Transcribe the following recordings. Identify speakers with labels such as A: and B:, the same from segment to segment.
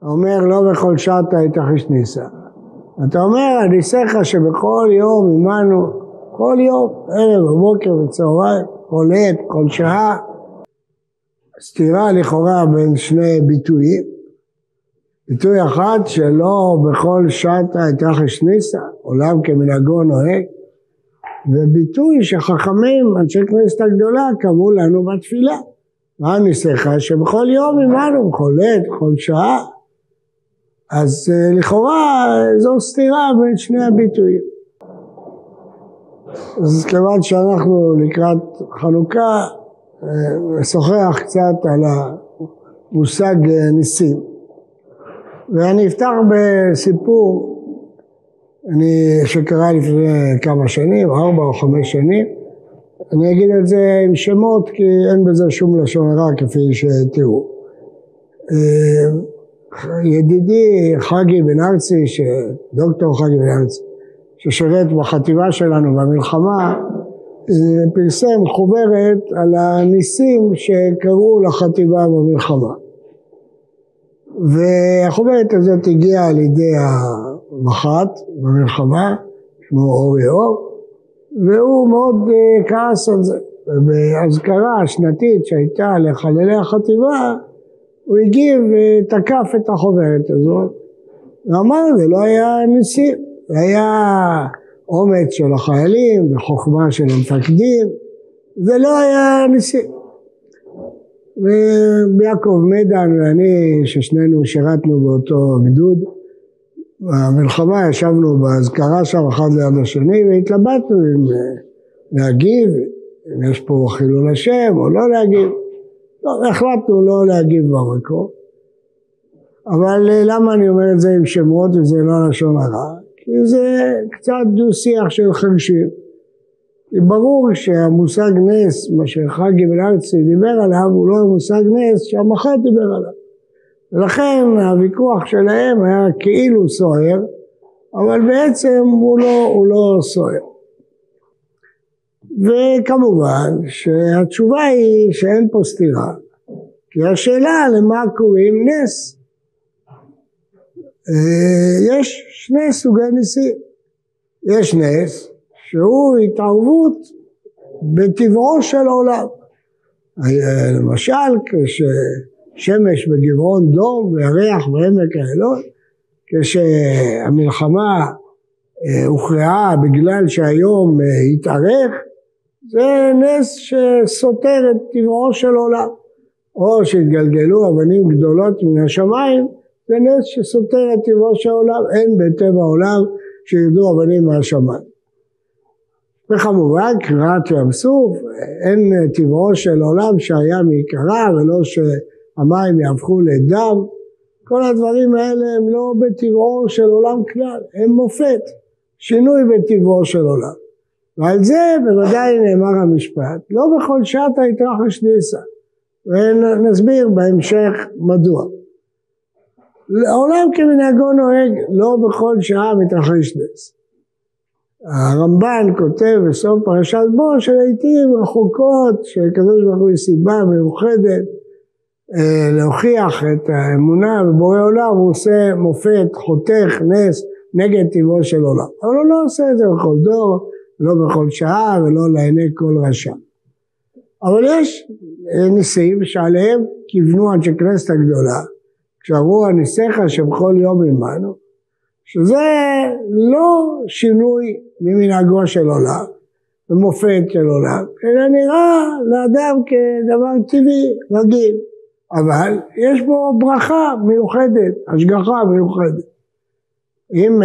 A: אומר לא בכל שעתה יתרחש ניסה. אתה אומר הניסך שבכל יום עמנו, כל יום, ערב, בבוקר וצהריים, כל עת, כל שעה, סתירה לכאורה בין שני ביטויים. ביטוי אחד שלא בכל שעתה יתרחש ניסה, עולם כמנהגו נוהג, וביטוי שחכמים, אנשי כנסת הגדולה, קבעו לנו בתפילה. מה ניסך? שבכל יום עמנו, בכל עת, בכל שעה. אז לכאורה זו סתירה בין שני הביטויים. אז כיוון שאנחנו לקראת חנוכה, נשוחח קצת על המושג ניסים. ואני אפתח בסיפור שקרה לפני כמה שנים, 4 או 5 שנים. אני אגיד את זה עם שמות כי אין בזה שום לשון הרע כפי שתראו. ידידי חגי בן ארצי, דוקטור חגי בן ארצי, ששירת בחטיבה שלנו במלחמה, פרסם חוברת על הניסים שקרו לחטיבה במלחמה. והחוברת הזאת הגיעה על ידי המח"ט במלחמה, שמו אורי אור, והוא מאוד כעס על זה. ובהזכרה השנתית שהייתה לחללי החטיבה, הוא הגיב ותקף את החוברת הזאת, ואמר זה לא היה ניסים, זה היה אומץ של החיילים וחוכמה של המפקדים, זה לא היה ניסים. וביעקב מדן ואני, ששנינו שירתנו באותו גדוד, במלחמה ישבנו בהזכרה שם אחד ליד השני, והתלבטנו אם להגיב, אם יש פה חילול השם או לא להגיב. לא, החלטנו לא להגיב במקום. אבל למה אני אומר את זה עם שמות וזה לא לשון הרע? כי זה קצת דו שיח של חרשים. ברור שהמושג נס, מה שחגי בן ארצי דיבר עליו, הוא לא מושג נס שהמח"ט דיבר עליו. ולכן הוויכוח שלהם היה כאילו סוער, אבל בעצם הוא לא סוער. וכמובן שהתשובה היא שאין פה סתירה, כי השאלה למה קוראים נס. יש 2 סוגי ניסים. יש נס שהוא התערבות בטבעו של העולם. למשל כששמש בגבעון דום וירח בעמק האלון, כשהמלחמה הוכרעה בגלל שהיום התארך, זה נס שסותר את טבעו של עולם. או שהתגלגלו אבנים גדולות מן השמיים, זה נס שסותר את טבעו של עולם. אין בטבע העולם שירדו אבנים מהשמיים. וכמובן קריעת ים סוף, אין טבעו של עולם שהים יקרה ולא שהמים יהפכו לדם. כל הדברים האלה הם לא בטבעו של עולם כלל, הם מופת, שינוי בטבעו של עולם. ועל זה בוודאי נאמר המשפט, לא בכל שעתה יתרחש ניסה, ונסביר בהמשך מדוע. העולם כמנהגו נוהג, לא בכל שעה מתרחש נס. הרמב"ן כותב בסוף פרשת בו שלעיתים רחוקות שקדוש ברוך הוא סיבה מיוחדת להוכיח את האמונה בבורא עולם, הוא עושה מופת, חותך, נס נגד טבעו של עולם. אבל הוא לא עושה את זה בכל דור, לא בכל שעה ולא לעיני כל רשע. אבל יש ניסים שעליהם כיוונו אנשי כנסת הגדולה, כשאמרו הניסך שבכל יום עמנו, שזה לא שינוי ממנהגו של עולם, ומופת של עולם, אלא נראה לאדם כדבר טבעי, רגיל. אבל יש בו ברכה מיוחדת, השגחה מיוחדת. אם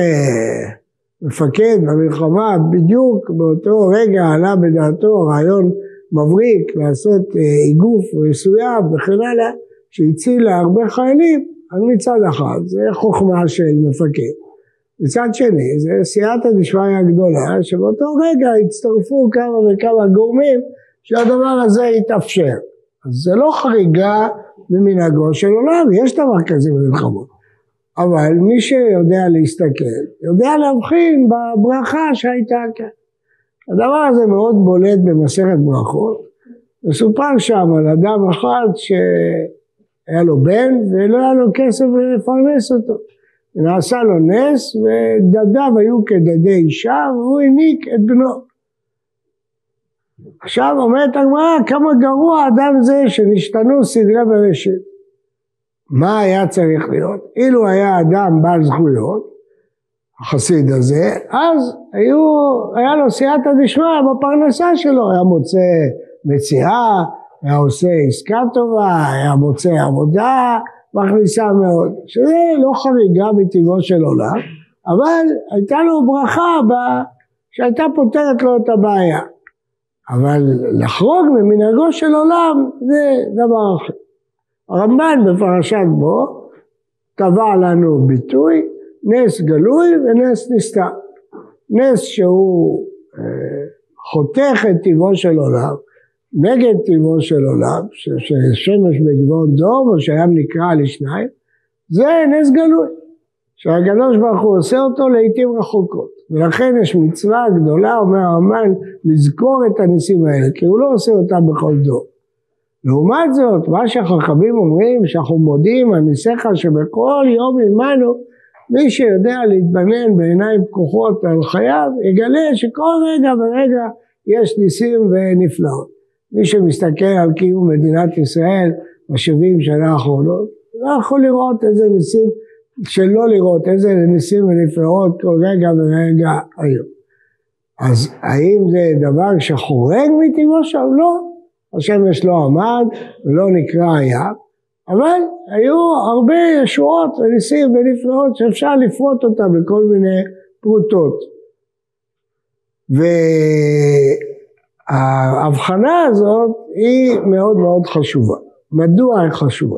A: מפקד במלחמה בדיוק באותו רגע עלה בדעתו רעיון מבריק לעשות איגוף מסוים וכן הלאה, שהציל להרבה חיילים, אז מצד אחד זה חוכמה של מפקד. מצד שני זה סייעתא דשמיא הגדולה, שבאותו רגע הצטרפו כמה וכמה גורמים שהדבר הזה יתאפשר. אז זה לא חריגה ממנהגו של עולם, יש דבר כזה במלחמות. אבל מי שיודע להסתכל, יודע להבחין בברכה שהייתה כאן. הדבר הזה מאוד בולט במסכת ברכות. מסופר שם על אדם אחד היה לו בן ולא היה לו כסף לפרנס אותו. נעשה לו נס ודדיו היו כדדי אישה והוא העניק את בנו. עכשיו אומרת הגמרא, כמה גרוע האדם זה שנשתנו סדרי בראשית. מה היה צריך להיות? אילו היה אדם בעל זכויות, החסיד הזה, אז היה לו סייעתא דשמיא בפרנסה שלו, היה מוצא מציאה, היה עושה עסקה טובה, היה מוצא עבודה, מכניסה מאוד, שזה לא חריגה מטבעו של עולם, אבל הייתה לו ברכה שהייתה פותרת לו את הבעיה. אבל לחרוג ממנהגו של עולם זה דבר אחר. הרמב"ן בפרשת בו טבע לנו ביטוי, נס גלוי ונס נסתר. נס שהוא חותך את טבעו של עולם, נגד טבעו של עולם, ששמש בגבעון דום או שהים נקרע לשניים, זה נס גלוי, שהקדוש ברוך הוא עושה אותו לעתים רחוקות. ולכן יש מצווה גדולה, אומר הרמב"ן, לזכור את הניסים האלה, כי הוא לא עושה אותם בכל דור. לעומת זאת, מה שהחכמים אומרים, שאנחנו מודים על ניסיך שבכל יום עמנו, מי שיודע להתבונן בעיניים פקוחות על חייו, יגלה שכל רגע ורגע יש ניסים ונפלאות. מי שמסתכל על קיום מדינת ישראל ב-70 שנה האחרונות, לא יכול לראות איזה ניסים, שלא לראות איזה ניסים ונפלאות כל רגע ורגע היום. אז האם זה דבר שחורג מטבעו שם? לא. השמש לא עמד ולא נקרא הים, אבל היו הרבה ישועות וניסים ונפלאות שאפשר לפרוט אותם בכל מיני פרוטות. וההבחנה הזאת היא מאוד מאוד חשובה. מדוע היא חשובה?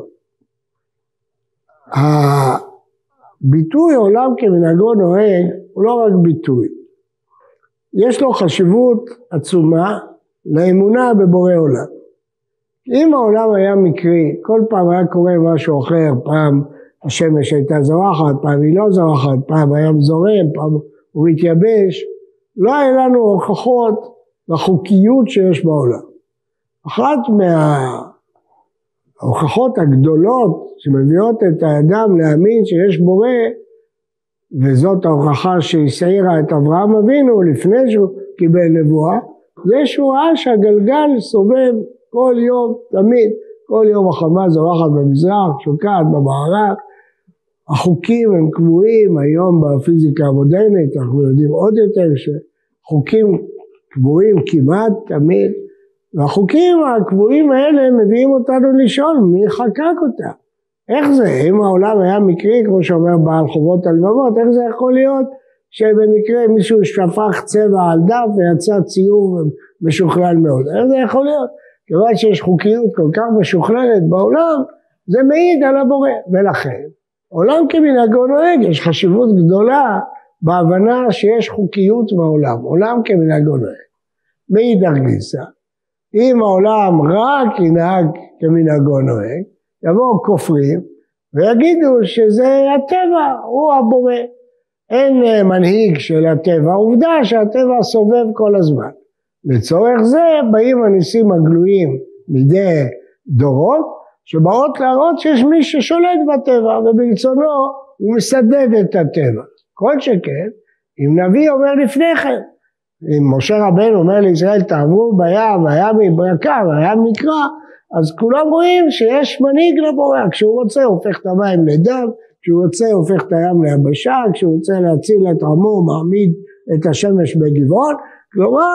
A: הביטוי עולם כמנהגו נוהג הוא לא רק ביטוי. יש לו חשיבות עצומה לאמונה בבורא עולם. אם העולם היה מקרי, כל פעם היה קורה משהו אחר, פעם השמש הייתה זורחת, פעם היא לא זורחת, פעם הים זורם, פעם הוא מתייבש, לא היה לנו הוכחות לחוקיות שיש בעולם. אחת מההוכחות הגדולות שמביאות את האדם להאמין שיש בורא, וזאת ההוכחה שהסעירה את אברהם אבינו לפני שהוא קיבל נבואה, זה שהוא ראה שהגלגל סובב כל יום, תמיד, כל יום החמה זורחת במזרח, שוקעת במערב, החוקים הם קבועים, היום בפיזיקה המודרנית אנחנו יודעים עוד יותר שחוקים קבועים כמעט תמיד, והחוקים הקבועים האלה מביאים אותנו לשאול מי חקק אותה. איך זה? אם העולם היה מקרי, כמו שאומר בעל חובות הלבבות, איך זה יכול להיות שבמקרה מישהו שפך צבע על דף ויצא ציור משוכלל מאוד? איך זה יכול להיות? כיוון שיש חוקיות כל כך משוכללת בעולם, זה מעיד על הבורא. ולכן, עולם כמנהגו נוהג, יש חשיבות גדולה בהבנה שיש חוקיות בעולם. עולם כמנהגו נוהג. מאידך גיסא, אם העולם רק ינהג כמנהגו נוהג, יבואו כופרים ויגידו שזה הטבע, הוא הבורא. אין מנהיג של הטבע, עובדה שהטבע סובב כל הזמן. לצורך זה באים הניסים הגלויים מדי דורות, שבאות להראות שיש מי ששולט בטבע, וברצונו הוא מסדד את הטבע. כל שכן, אם נביא אומר לפני כן, אם משה רבנו אומר לישראל תעברו בים, הים יברקע והים נקרע, אז כולם רואים שיש מנהיג לבורא, כשהוא רוצה הופך את המים לדם, כשהוא רוצה הופך את הים ליבשה, כשהוא רוצה להציל את עמו מעמיד את השמש בגבעון. כלומר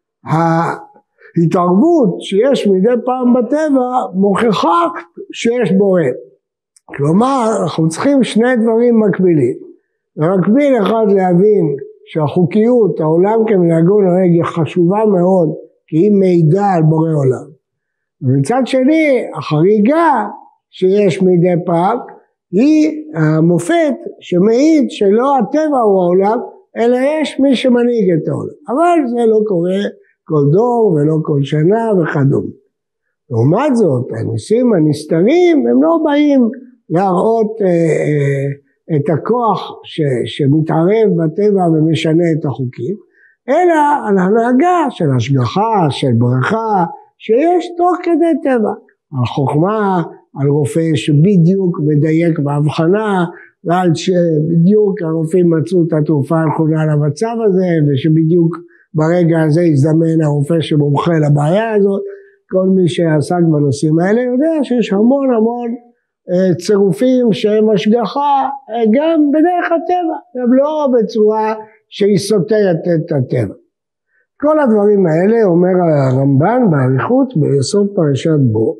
A: ההתערבות שיש מדי פעם בטבע מוכיחה שיש בורא. כלומר אנחנו צריכים שני דברים מקבילים. במקביל אחד להבין שהחוקיות, העולם כמנהגו נוהג, היא חשובה מאוד כי היא מעידה על בורא עולם. ומצד שני החריגה שיש מדי פעם היא המופת שמעיד שלא הטבע הוא העולם, אלא יש מי שמנהיג את העולם. אבל זה לא קורה כל דור ולא כל שנה וכדומה. לעומת זאת, הניסים הנסתרים הם לא באים להראות את הכוח שמתערב בטבע ומשנה את החוקים, אלא על הנהגה של השגחה, של ברכה, שיש תוך כדי טבע. על חוכמה על רופא שבדיוק מדייק בהבחנה, ועל שבדיוק הרופאים מצאו את התרופה הנכונה למצב הזה, ושבדיוק ברגע הזה הזדמן הרופא שמומחה לבעיה הזאת. כל מי שעסק בנושאים האלה יודע שיש המון צירופים שהם השגחה גם בדרך הטבע, גם לא בצורה שהיא סותרת את הטבע. כל הדברים האלה אומר הרמב"ן באריכות בסוף פרשת בו,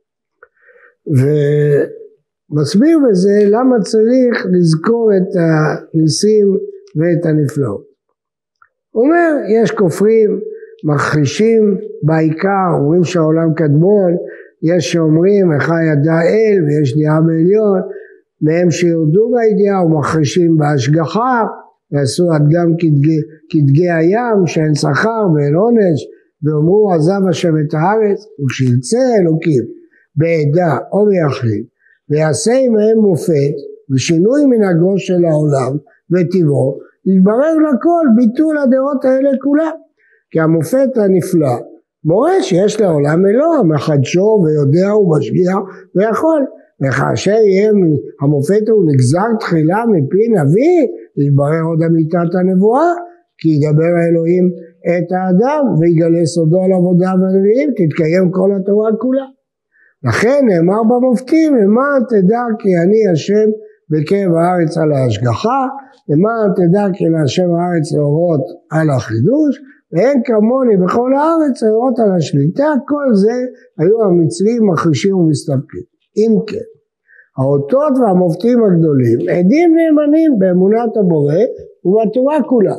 A: ומסביר בזה למה צריך לזכור את הניסים ואת הנפלאות. הוא אומר, יש כופרים, מכחישים בעיקר, אומרים שהעולם קדמון, יש שאומרים איך ידע אל ויש דעה בעליון, מהם שירדו בידיעה ומכחישים בהשגחה, יעשו אדם כדגי הים שאין שכר ואין עונש, ואומרו עזב השם את הארץ, וכשירצה אלוקים בעדה או ביחיד, ויעשה עמהם מופת ושינוי מנהגו של העולם וטבעו, יתברר לכל ביטול הדעות האלה כולם. כי המופת הנפלא מורה שיש לעולם אלוה, מחדשו ויודע ומשגיח ויכול, וכאשר יהיה המופת הוא נגזר תחילה מפי נביא, יתברר עוד אמיתת הנבואה, כי ידבר האלוהים את האדם ויגלה סודו על עבודה ונביאים, תתקיים כל התורה כולה. לכן נאמר במופתים, למען תדע כי אני השם בקרב הארץ על ההשגחה, למען תדע כי להשם הארץ להורות על החידוש, ואין כמוני בכל הארץ להורות על השליטה. כל זה היו המצרים מחרישים ומסתפקים. אם כן, האותות והמופתים הגדולים עדים נאמנים באמונת הבורא ובתורה כולה,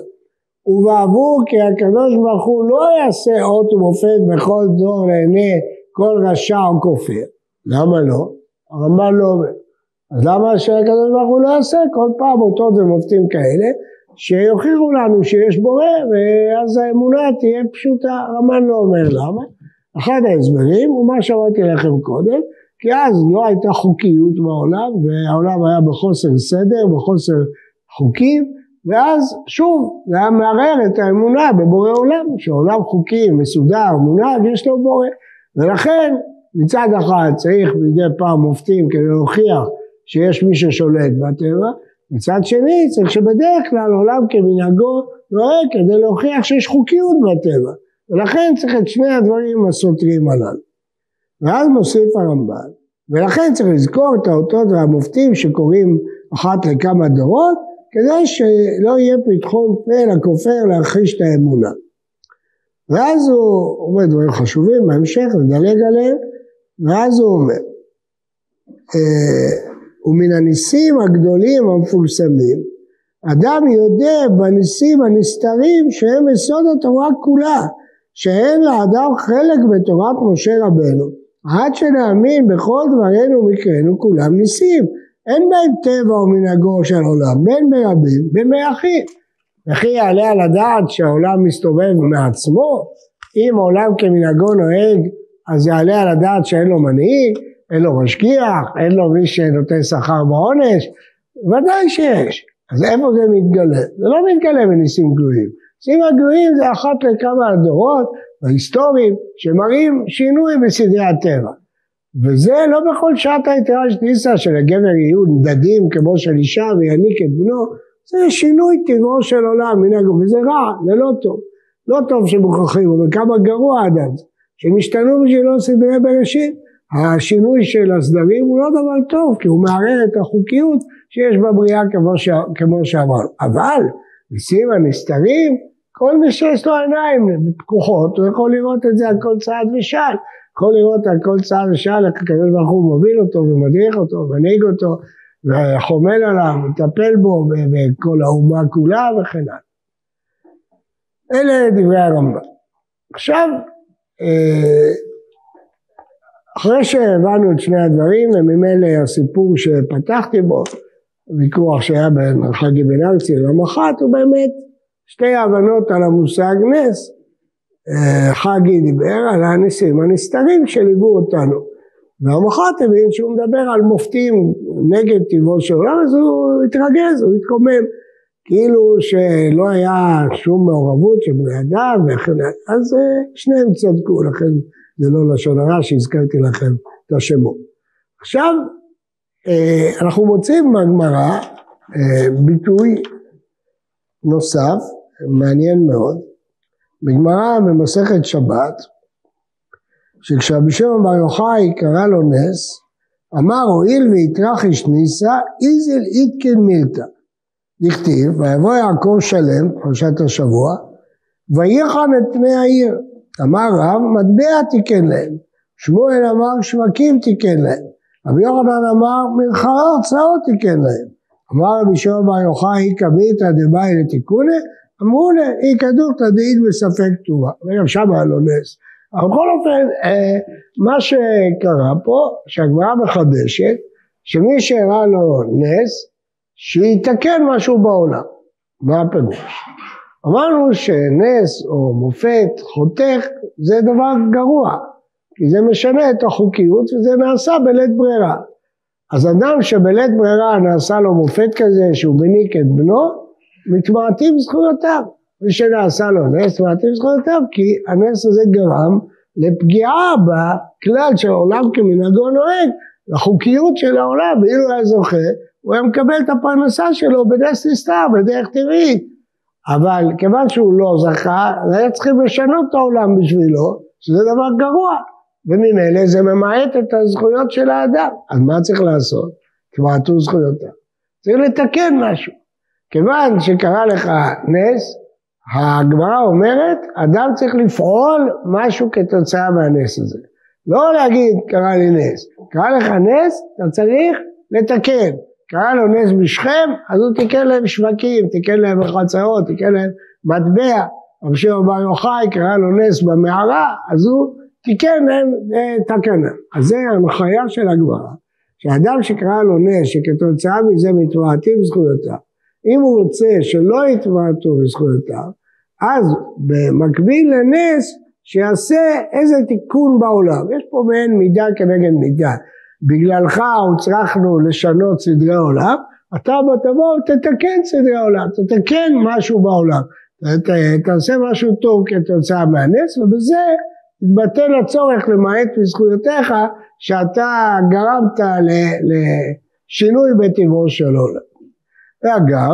A: ובעבור כי הקדוש ברוך הוא לא יעשה אות ומופת בכל דור לעיני כל רשע או כופר. למה לא? הרמב"ן לא אומר. אז למה שהקדוש ברוך הוא לא יעשה כל פעם אותות ומופתים כאלה שיוכיחו לנו שיש בורא, ואז האמונה תהיה פשוטה? הרמב"ן לא אומר למה. אחד ההסברים הוא מה שאמרתי לכם קודם, כי אז לא הייתה חוקיות בעולם, והעולם היה בחוסר סדר, בחוסר חוקים, ואז שוב זה היה מערער את האמונה בבורא עולם, שעולם חוקי, מסודר, מונהג, יש לו בורא. ולכן מצד אחד צריך מדי פעם מופתים כדי להוכיח שיש מי ששולט בטבע, מצד שני צריך שבדרך כלל עולם כמנהגו נוהג כדי להוכיח שיש חוקיות בטבע, ולכן צריך את שני הדברים הסותרים הללו. ואז מוסיף הרמב"ן, ולכן צריך לזכור את האותות והמופתים שקוראים אחת לכמה דורות, כדי שלא יהיה פתחון פה לכופר להכחיש את האמונה. ואז הוא אומר דברים חשובים בהמשך, נדלג עליהם, ואז הוא אומר, ומן הניסים הגדולים המפורסמים, אדם יודע בניסים הנסתרים שהם יסוד התורה כולה, שאין לאדם חלק בתורת משה רבנו, עד שנאמין בכל דברינו ומקראנו כולם ניסים, אין בהם טבע ומנהגו של עולם, בין ברבים בין ביחיד. וכי יעלה על הדעת שהעולם מסתובב מעצמו? אם העולם כמנהגו נוהג, אז יעלה על הדעת שאין לו מנהיג, אין לו משגיח, אין לו מי שנותן שכר בעונש? ודאי שיש. אז איפה זה מתגלה? זה לא מתגלה בניסים גלויים. ניסים הגלויים זה אחת לכמה דורות ההיסטוריים שמראים שינוי בסדרי הטבע. וזה לא בכל שעת היתרה שניסה של הגבר יהיו נדדים כמו של אישה ויניק את בנו, זה שינוי טבעו של עולם מנהגו, וזה רע, זה לא טוב. לא טוב שמוכרחים, אבל כמה גרוע עד שנשתנו בשבילו סדרי בראשית. השינוי של הסדרים הוא לא דבר טוב, כי הוא מערער את החוקיות שיש בבריאה כמו שאמרנו. אבל ניסים הנסתרים, כל מי שיש לו עיניים פקוחות, הוא יכול לראות את זה על כל צעד ושעל. יכול לראות על כל צעד ושעל, הקדוש ברוך הוא מוביל אותו ומדריך אותו ומנהיג אותו, וחומל עליו, מטפל בו בכל האומה כולה וכן הלאה. אלה דברי הרמב"ן. עכשיו, אחרי שהבנו את שני הדברים, וממילא הסיפור שפתחתי בו, ויכוח שהיה בין חגי בן ארצי למח"ט, הוא באמת שתי הבנות על המושג נס. חגי דיבר על הניסים הנסתרים שליוו אותנו, והמח"ט הבין שהוא מדבר על מופתים נגד טבעו של עולם, אז הוא התרגז, הוא התקומם, כאילו שלא היה שום מעורבות של בני אדם, אז שניהם צדקו, לכן זה לא לשון הרע שהזכרתי לכם את השמות. עכשיו אנחנו מוצאים בגמרא ביטוי נוסף, מעניין מאוד, בגמרא במסכת שבת, שכשרבי שמעון בר יוחאי קרא לו נס, אמר הואיל ויתרחיש ניסה, איזיל איתקן מילתא. דכתיב, ויבוא יעקב שלם, פרשת השבוע, ויחן את פני העיר. אמר רב, מטבע תיקן להם. שמואל אמר, שווקים תיקן להם. רבי יוחנן אמר, מלחמות צרעות תיקן להם. אמר רבי שמעון בר יוחאי, קמית דבאי לתיקונה, אמרו לה, היא כדורתא דאית בספק כתובה. וגם שם היה לו נס. אבל בכל אופן, מה שקרה פה, שהגמרא מחדשת, שמי שהראה לו נס, שיתקן משהו בעולם. מה הפירוש? אמרנו שנס או מופת, חותך, זה דבר גרוע, כי זה משנה את החוקיות וזה נעשה בלית ברירה. אז אדם שבלית ברירה נעשה לו מופת כזה שהוא מניק את בנו, מתמעטים זכויותיו. מי שנעשה לו נס, מתמעטים זכויותיו, כי הנס הזה גרם לפגיעה בכלל של העולם כמנהגו נוהג, לחוקיות של העולם, ואילו היה זוכה, הוא היה מקבל את הפרנסה שלו בנס נסתר, בדרך טבעית. אבל כיוון שהוא לא זכה, היה צריכים לשנות את העולם בשבילו, שזה דבר גרוע, וממילא זה ממעט את הזכויות של האדם. אז מה צריך לעשות? תמעטו זכויותיו. צריך לתקן משהו. כיוון שקרה לך נס, הגמרא אומרת, אדם צריך לפעול משהו כתוצאה מהנס הזה. לא להגיד, קרה לי נס. קרה לך נס, אתה צריך לתקן. קרה לו נס בשכם, אז הוא תיקן להם שווקים, תיקן להם חצרות, תיקן להם מטבע. רבי שמעון בר יוחאי קרה לו נס במערה, אז הוא תיקן להם תקנה. אז זה ההנחיה של הגמרא, שאדם שקרה לו נס, שכתוצאה מזה מתמעטים זכויותיו, אם הוא רוצה שלא יתמעטו בזכויותיו, אז במקביל לנס, שיעשה איזה תיקון בעולם. יש פה מעין מידה כנגד מידה. בגללך הצלחנו לשנות סדרי עולם, אתה תבוא ותתקן סדרי עולם, תתקן משהו בעולם, תעשה משהו טוב כתוצאה מהנס, ובזה תתבטל הצורך למעט בזכויותיך, שאתה גרמת לשינוי בטבעו של עולם. ואגב,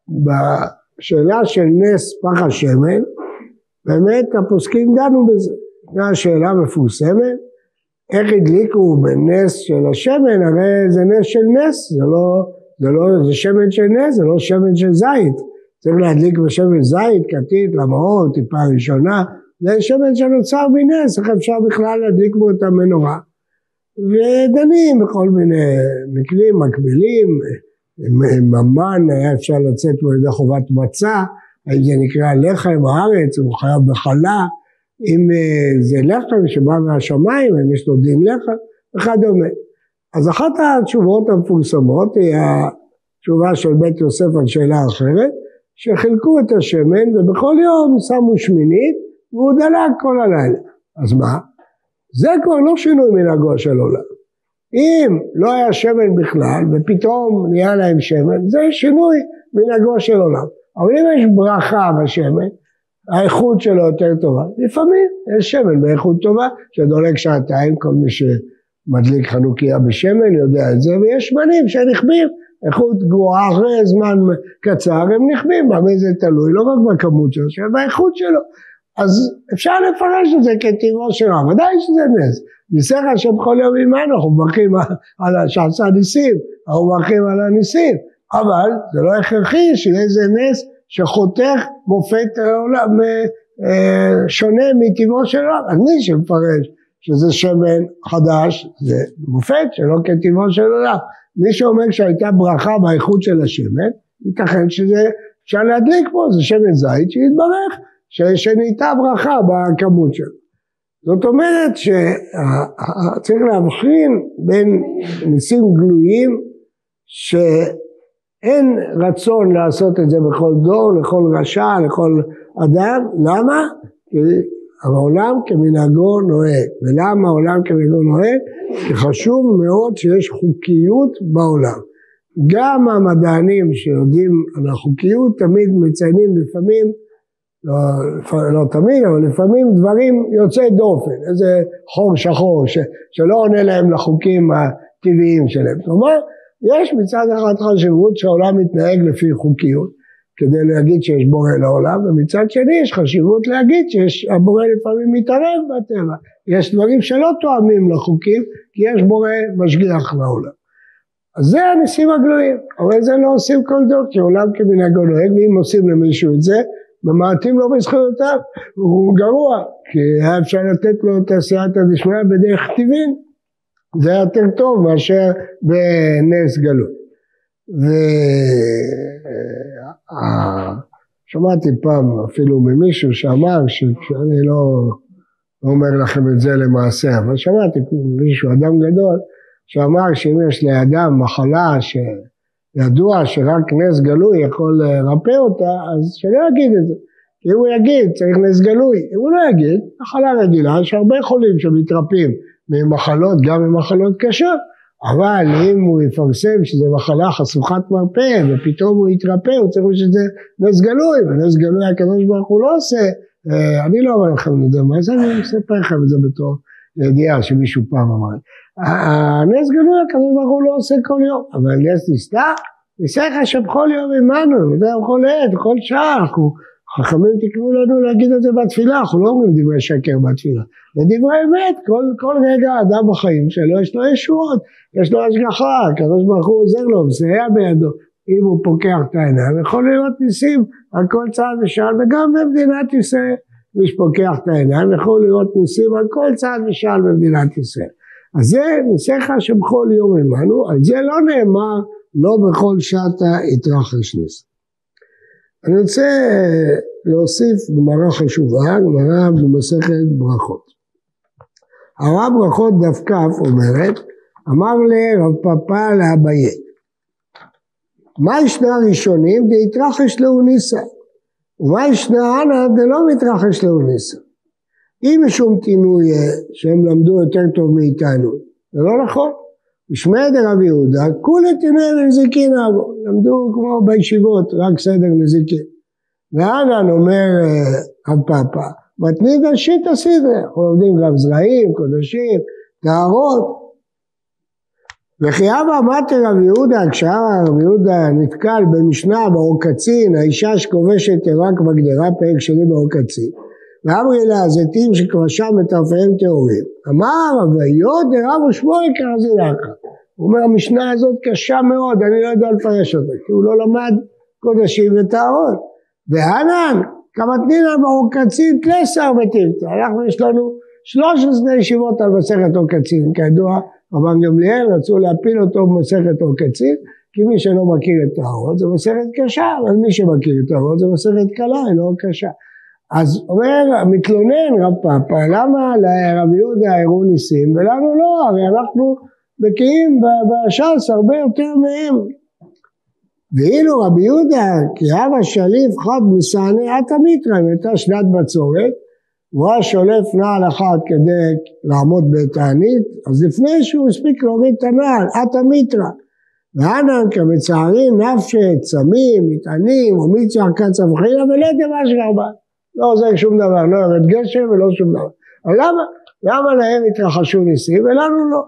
A: בשאלה של נס פח השמן, באמת הפוסקים דנו בזה. זו השאלה מפורסמת, איך הדליקו בנס של השמן, הרי זה נס של נס, זה שמן של נס, זה לא שמן של זית. צריך להדליק בשמן זית, כתית, למאור, טיפה ראשונה, זה שמן שנוצר מנס, איך אפשר בכלל להדליק בו את המנורה. ודנים בכל מיני מקרים מקבילים, ממן היה אפשר לצאת בו לידי חובת מצה, האם זה נקרא לחם הארץ, הוא חייב בחלה, אם זה לחם שבא מהשמיים, אם יש לו דין לחם, וכדומה. אז אחת התשובות המפורסמות היא התשובה של בית יוסף על שאלה אחרת, שחילקו את השמן ובכל יום שמו שמינית, והוא דלק כל הלילה. אז מה? זה כבר לא שינוי מנהגו של עולם. אם לא היה שמן בכלל, ופתאום נהיה להם שמן, זה שינוי מנהגו של עולם. אבל אם יש ברכה בשמן, האיכות שלו יותר טובה. לפעמים יש שמן באיכות טובה, שדולק שעתיים, כל מי שמדליק חנוכיה בשמן יודע את זה, ויש שמנים שנחבים, איכות גרועה אחרי זמן קצר, הם נחבים, במה זה תלוי, לא רק בכמות שלו, אלא באיכות שלו. אז אפשר לפרש את זה כטבעו שלו, ודאי שזה נס. ניסך שבכל יום עמנו, אנחנו מברכים על שעשה ניסים, אנחנו מברכים על הניסים, אבל זה לא הכרחי שיהיה איזה נס שחותך מופת העולם שונה מטבעו של העולם. אז מי שמפרש שזה שמן חדש, זה מופת שלא כטבעו של העולם. מי שאומר שהייתה ברכה באיכות של השמן, ייתכן שזה אפשר להדליק פה, זה שמן זית שיתברך, שנהייתה ברכה בכמות שלו. זאת אומרת שצריך להבחין בין ניסים גלויים שאין רצון לעשות את זה בכל דור, לכל רשע, לכל אדם. למה? כי העולם כמנהגו נוהג. ולמה העולם כמנהגו נוהג? כי חשוב מאוד שיש חוקיות בעולם. גם המדענים שיודעים על החוקיות תמיד מציינים לפעמים לא תמיד, אבל לפעמים דברים יוצאי דופן, איזה חור שחור שלא עונה להם לחוקים הטבעיים שלהם. כלומר, יש מצד אחד חשיבות שהעולם מתנהג לפי חוקיות, כדי להגיד שיש בורא לעולם, ומצד שני יש חשיבות להגיד שהבורא לפעמים מתערב בטבע. יש דברים שלא תואמים לחוקים, כי יש בורא משגיח לעולם. אז זה הניסים הגלויים, אבל זה לא עושים כל דור, כי עולם כמנהגו נוהג, ואם עושים למישהו את זה, ממעטים לו בזכויותיו, הוא גרוע, כי היה אפשר לתת לו את הסייעתא דשמיא בדרך טבעין, זה יותר טוב מאשר בנס גלוי. שמעתי פעם אפילו ממישהו שאמר, שאני לא אומר לכם את זה למעשה, אבל שמעתי מישהו, אדם גדול, שאמר שאם יש לאדם מחלה שידוע שרק נס גלוי יכול לרפא אותה, אז שלא יגיד את זה. כי אם הוא יגיד צריך נס גלוי, אם הוא לא יגיד, מחלה רגילה, יש הרבה חולים שמתרפאים ממחלות, גם ממחלות קשות, אבל אם הוא יפרסם שזה מחלה חשוכת מרפא, ופתאום הוא יתרפא, הוא צריך שזה נס גלוי, ונס גלוי הקדוש ברוך הוא לא עושה, אני לא אומר לכם את זה, מה זה אני מספר לכם את זה בתור ידיעה שמישהו פעם אמר. הנס גלוי הקדוש ברוך הוא לא עושה כל יום, אבל נס נסתר, ניסך שבכל יום עמנו, בכל עת, בכל שעה, חכמים תקנו לנו להגיד את זה בתפילה, אנחנו לא אומרים דברי שקר בתפילה, זה דברי אמת, כל רגע אדם בחיים שלו יש לו ישועות, יש לו השגחה, הקדוש ברוך הוא עוזר לו, מסייע בידו, אם הוא פוקח את העיניים, יכול להיות ניסים על כל צעד ושעל, וגם במדינת ישראל, מי שפוקח את העיניים, יכול להיות ניסים על כל צעד ושעל במדינת ישראל. אז זה ניסיך שבכל יום עמנו, על זה לא נאמר, לא בכל שעתה יתרחש נס. אני רוצה להוסיף גמרא חשובה, גמרא במסכת ברכות. הרב ברכות דווקא אומרת, אמר לרב פאפא לאביי, מה ישנה ראשונים דהתרחש לאו ניסא, ומה ישנה אנא דלא מתרחש לאו ניסא. אם משום תינוי שהם למדו יותר טוב מאיתנו, זה לא נכון. בשמי דרב יהודה, כולי תינוי לנזיקין אבו, למדו כמו בישיבות, רק סדר נזיקין. ואנן אומר רב פאפא, מתניד על שיטה סדרה, אנחנו לומדים גם זרעים, קודשים, טהרות. וכי אבא אמרתי רב יהודה, כשרב יהודה נתקל במשנה באור קצין, האישה שכובשת רק בגדרה, פרק שני באור קצין. ואמרי לה, זיתים שכבשה מטרפיהם טהורים. אמר רב יהודה רב ושמואל קרזינך. הוא אומר, המשנה הזאת קשה מאוד, אני לא יודע לפרש אותה, כי הוא לא למד קודשים וטהרות. וענן, כמתנינא באור קצין תלסר וטיבתא. אנחנו יש לנו 13 ישיבות על מסכת אור קצין, כידוע, רבן גמליאל רצו להפיל אותו במסכת אור קצין, כי מי שלא מכיר את טהרות זה מסכת קשה, אבל מי שמכיר את טהרות זה מסכת קלה, היא לא קשה. אז אומר, מתלונן רב פאפא, למה לרב יהודה הראו ניסים, ולנו לא, הרי אנחנו בקיאים בש"ס הרבה יותר מהם. ואילו רבי יהודה, כי אבא שליף חד מסעני עתה מיתרא, אם הייתה שנת בצורת, הוא היה שולף נעל אחד כדי לעמוד בתענית, אז לפני שהוא הספיק להוריד את הנעל, עתה מיתרא. ואנן כמצערי נפשי, צמים, מטענים, ומיצר קצה וחילה, ולא דבר שגרבה. לא עוזר שום דבר, לא ירד גשם ולא שום דבר. אבל למה להם התרחשו ניסים ולנו לא?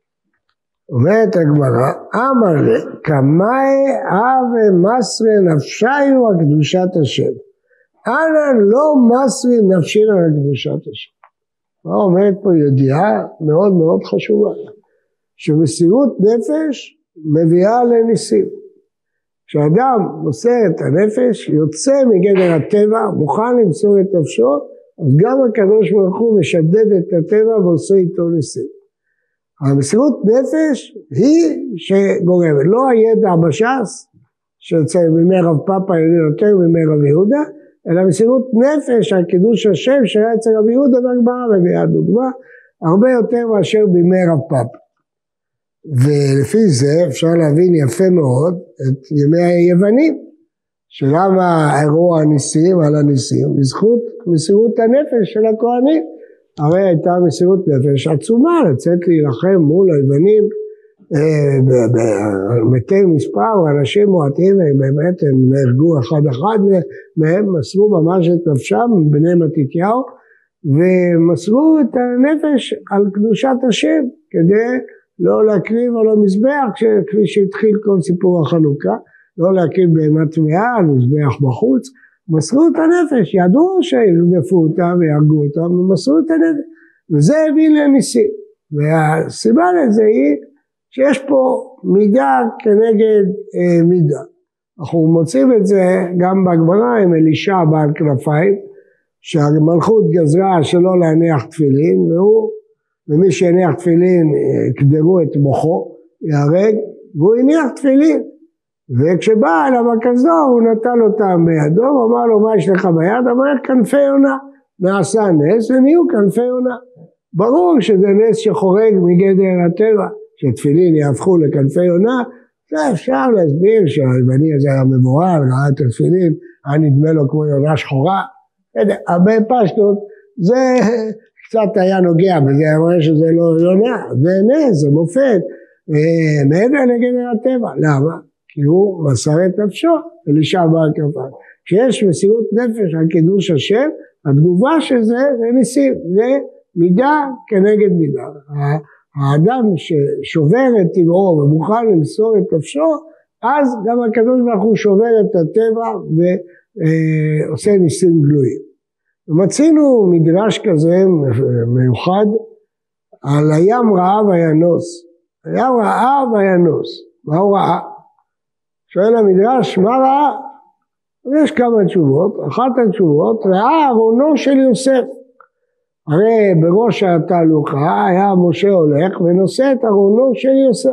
A: אומרת הגמרא, אמר לי, כמאי אבי מסרי נפשיו על קדושת השם. אנא לא מסרי נפשינו על קדושת השם. מה אומרת פה ידיעה מאוד מאוד חשובה? שמסירות נפש מביאה לניסים. כשאדם מוסר את הנפש, יוצא מגדר הטבע, מוכן למסור את נפשו, אז גם הקדוש ברוך הוא משדד את הטבע ועושה איתו ניסים. המסירות נפש היא שגורמת, לא הידע בש"ס, שיוצא בימי רב פאפא יותר בימי רב יהודה, אלא מסירות נפש על קידוש השם שהיה אצל רב יהודה והגמרא מביאה דוגמה, הרבה יותר מאשר בימי רב פאפא. ולפי זה אפשר להבין יפה מאוד את ימי היוונים, שלמה הראו הניסים על הניסים, בזכות מסירות הנפש של הכהנים. הרי הייתה מסירות נפש עצומה לצאת להילחם מול היוונים מתי מספר, אנשים מועטים, באמת הם נהרגו אחד מהם, מסרו ממש את נפשם, בני מתתיהו, ומסרו את הנפש על קדושת השם, כדי לא להקריב על המזבח, כפי שהתחיל כל סיפור החנוכה, לא להקריב בהמה טמאה על מזבח בחוץ, מסרו את הנפש, ידעו שירדפו אותם ויהרגו אותם, ומסרו את הנפש, וזה הביא לניסים, והסיבה לזה היא שיש פה מידה כנגד מידה. אנחנו מוצאים את זה גם בגמרא עם אלישע בעל כנפיים, שהמלכות גזרה שלא להניח תפילין, ומי שהניח תפילין קדרו את מוחו, יהרג, והוא הניח תפילין. וכשבא אליו הכזור הוא נטל אותם בידו, הוא אמר לו מה יש לך ביד? אמר כנפי יונה, נעשה נס ונהיו כנפי יונה. ברור שזה נס שחורג מגדר הטבע, שתפילין יהפכו לכנפי יונה, זה אפשר להסביר שהיווני הזה היה מבוהל, ראה את התפילין, היה נדמה לו כמו יונה שחורה, הרבה פשטות, זה קצת היה נוגע בזה, אמר שזה לא יונה, זה נס, זה מופת, מעבר לגדר הטבע, למה? כי הוא מסר את נפשו, אלישע בעל כנפיים. כשיש מסירות נפש על קידוש השם, התגובה של זה ניסים, זה מידה כנגד מידה. האדם ששובר את טבעו ומוכן למסור את נפשו, אז גם הקדוש ברוך הוא שובר את הטבע ועושה ניסים גלויים. ומצינו מדרש כזה מיוחד על הים רעב וינוס. הים רעב וינוס. מה הוא ראה? שואל המדרש, מה ראה? יש כמה תשובות. אחת התשובות, ראה ארונו של יוסף. הרי בראש התהלוכה היה משה הולך ונושא את ארונו של יוסף.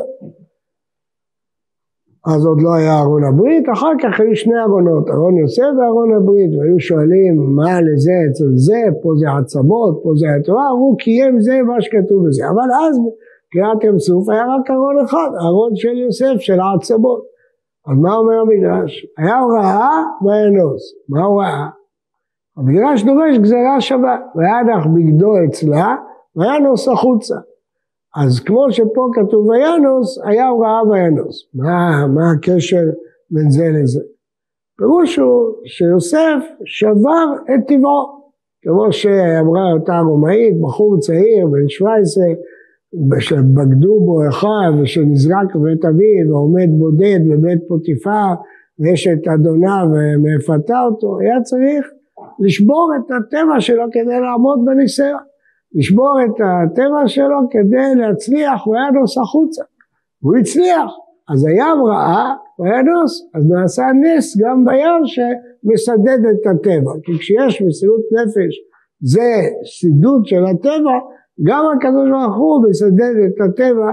A: אז עוד לא היה ארון הברית, אחר כך היו שני ארונות, ארון יוסף וארון הברית, והיו שואלים מה לזה אצל זה, פה זה עצמות, פה זה התורה, הוא קיים זה מה שכתוב בזה. אבל אז קריאת ים סוף היה רק ארון אחד, ארון של יוסף, של העצמות. אז מה אומר המדרש? היה הוא ראה וינוס. מה הוא ראה? המדרש דורש גזרה שווה, וינח בגדו אצלה, וינוס החוצה. אז כמו שפה כתוב וינוס, היה הוא ראה וינוס. מה הקשר בין זה לזה? פירוש הוא שיוסף שבר את טבעו, כמו שאמרה אותה רומאית, בחור צעיר בן 17, שבגדו בו אחד ושנזרק בבית אביו ועומד בודד בבית פוטיפר ויש את אדוניו ומפתה אותו, היה צריך לשבור את הטבע שלו כדי לעמוד בניסיון, לשבור את הטבע שלו כדי להצליח, הוא היה נוס החוצה, הוא הצליח, אז הים ראה, הוא היה נוס, אז נעשה נס גם בים שמסדד את הטבע, כי כשיש מסירות נפש זה סידוד של הטבע, גם הקדוש ברוך הוא מסדד את הטבע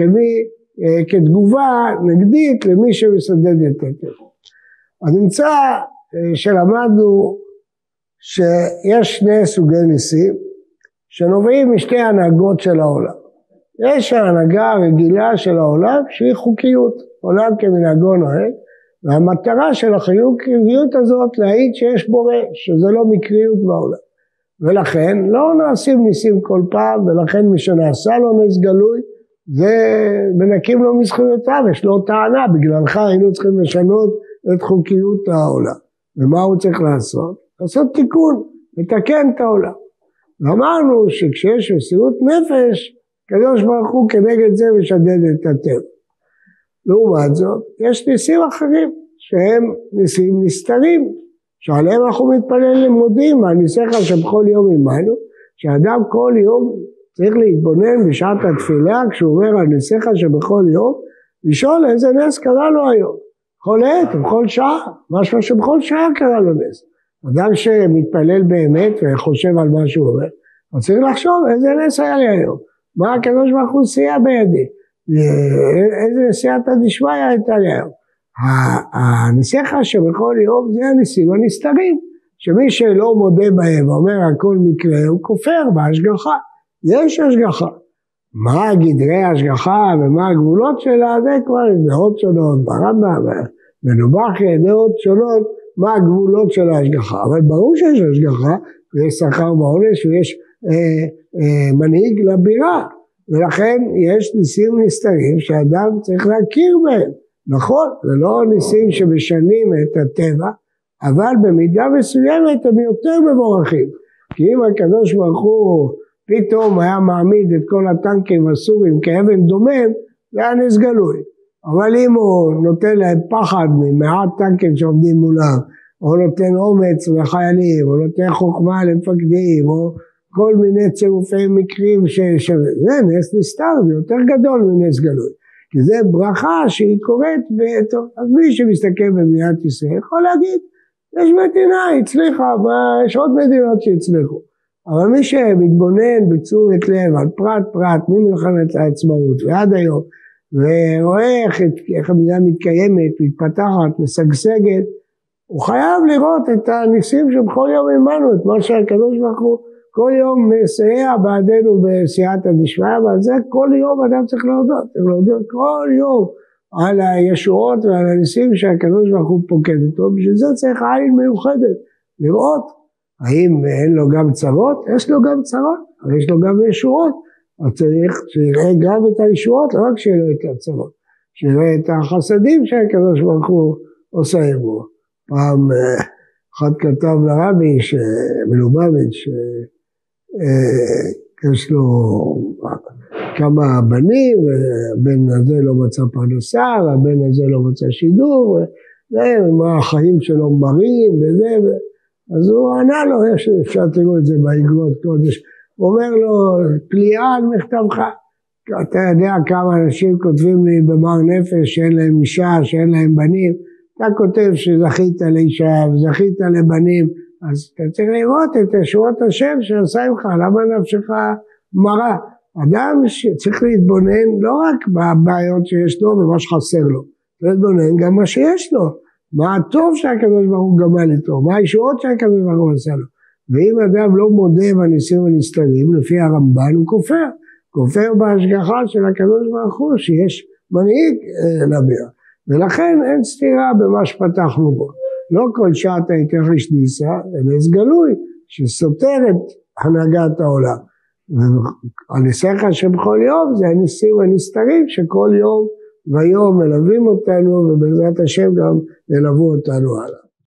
A: כתגובה נגדית למי שמסדד את הטבע. אז נמצא שלמדנו שיש שני סוגי ניסים שנובעים משתי הנהגות של העולם. יש ההנהגה הרגילה של העולם שהיא חוקיות, עולם כמנהגו נוהג, והמטרה של החיוביות הזאת להעיד שיש בורא, שזה לא מקריות בעולם. ולכן לא נעשים ניסים כל פעם, ולכן מי שנעשה לו נס גלוי, ומנקים לו מזכויותיו, יש לו טענה, בגללך היינו צריכים לשנות את חוקיות העולם. ומה הוא צריך לעשות? לעשות תיקון, לתקן את העולם. ואמרנו שכשיש מסירות נפש, קדוש ברוך הוא כנגד זה משדד את הטבע. לעומת זאת, יש ניסים אחרים, שהם ניסים נסתרים, שעליהם אנחנו מתפללים מודים, הניסיך שבכל יום עמנו, שאדם כל יום צריך להתבונן בשעת התפילה, כשהוא אומר הניסיך שבכל יום, לשאול איזה נס קרה לו היום, בכל עת ובכל שעה, משהו שבכל שעה קרה לו נס. אדם שמתפלל באמת וחושב על מה שהוא אומר, הוא צריך לחשוב איזה נס היה לי היום, מה הקדוש ברוך הוא סייע בידי, איזה סייעתא דשמיא הייתה לי היום. הנסיך שבכל יום זה הניסים הנסתרים, שמי שלא מודה בהם ואומר הכל מקרה הוא כופר בהשגחה, יש השגחה. מה גדרי ההשגחה ומה הגבולות שלה, זה כבר דעות שונות, ברמב"ם, בנובחי דעות שונות, מה הגבולות של ההשגחה, אבל ברור שיש השגחה, ויש שכר בעונש ויש מנהיג לבירה, ולכן יש ניסים נסתרים שאדם צריך להכיר בהם. נכון, זה לא ניסים שמשנים את הטבע, אבל במידה מסוימת הם יותר מבורכים. כי אם הקדוש ברוך הוא פתאום היה מעמיד את כל הטנקים הסורים כאבן דומם, זה היה נס גלוי. אבל אם הוא נותן להם פחד ממעט טנקים שעומדים מולם, או נותן אומץ לחיילים, או נותן חוכמה למפקדים, או כל מיני צירופי מקרים זה נס נסתר, זה יותר גדול מנס גלוי. כי זה ברכה שהיא קורית, אז מי שמסתכל במדינת ישראל יכול להגיד, יש מדינה, הצליחה, יש עוד מדינות שהצליחו. אבל מי שמתבונן בתשומת לב על פרט פרט ממלחמת העצמאות ועד היום, ורואה איך המדינה מתקיימת, מתפתחת, משגשגת, הוא חייב לראות את הניסים שבכל יום עמנו, את מה שהקדוש ברוך הוא כל יום מסייע בעדנו בסייעתא דשמיא, ועל זה כל יום אדם צריך להודות, כל יום על הישועות ועל הניסים שהקדוש ברוך הוא פוקד אותו, בשביל זה צריך עין מיוחדת, לראות האם אין לו גם צרות, יש לו גם צרות, אבל יש לו גם ישועות, אז צריך שיראה גם את הישועות, לא רק שיראה את הצרות, שיראה את החסדים שהקדוש ברוך הוא עושה בו. פעם אחד כתב לרבי מלובביץ' יש לו כמה בנים, הבן הזה לא מצא פרנסה, והבן הזה לא מצא שידור, ומה החיים שלו מרים וזה, אז הוא ענה לו, אפשר תראו את זה באגרות קודש, הוא אומר לו, פליאה על מכתבך, אתה יודע כמה אנשים כותבים לי במר נפש שאין להם אישה, שאין להם בנים, אתה כותב שזכית לאישה וזכית לבנים, אז אתה צריך לראות את ישועות השם שעשה ממך, למה נפשך מרה? אדם שצריך להתבונן לא רק בבעיות שיש לו ומה שחסר לו, צריך להתבונן גם מה שיש לו, מה הטוב שהקדוש ברוך הוא גמל איתו, מה הישועות שהקדוש ברוך הוא עשה לו. ואם אדם לא מודה בניסים הנסתרים, לפי הרמב"ן הוא כופר בהשגחה של הקדוש ברוך הוא שיש מנהיג לביאה. ולכן אין סתירה במה שפתחנו בו. לא כל שעת ההתרחש ניסה, זה נס גלוי שסותר את הנהגת העולם. והניסיך שבכל יום זה הניסים הנסתרים שכל יום ויום מלווים אותנו, ובעזרת השם גם ילוו אותנו הלאה.